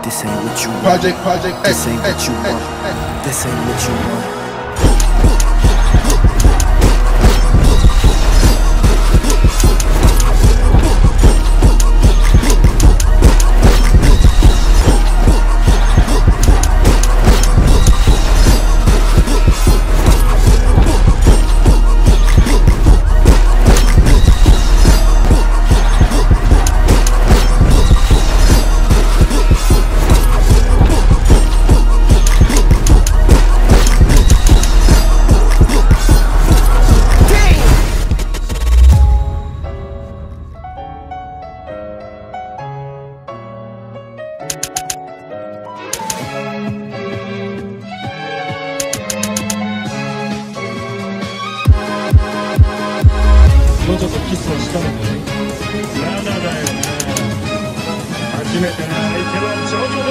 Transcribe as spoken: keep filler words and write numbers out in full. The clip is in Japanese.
This ain't what you want. Project, project, This ain't what you want. This ain't what you want. ジョジョとキスをしたのかい？まだだよな。初めての相手はジョジョだ。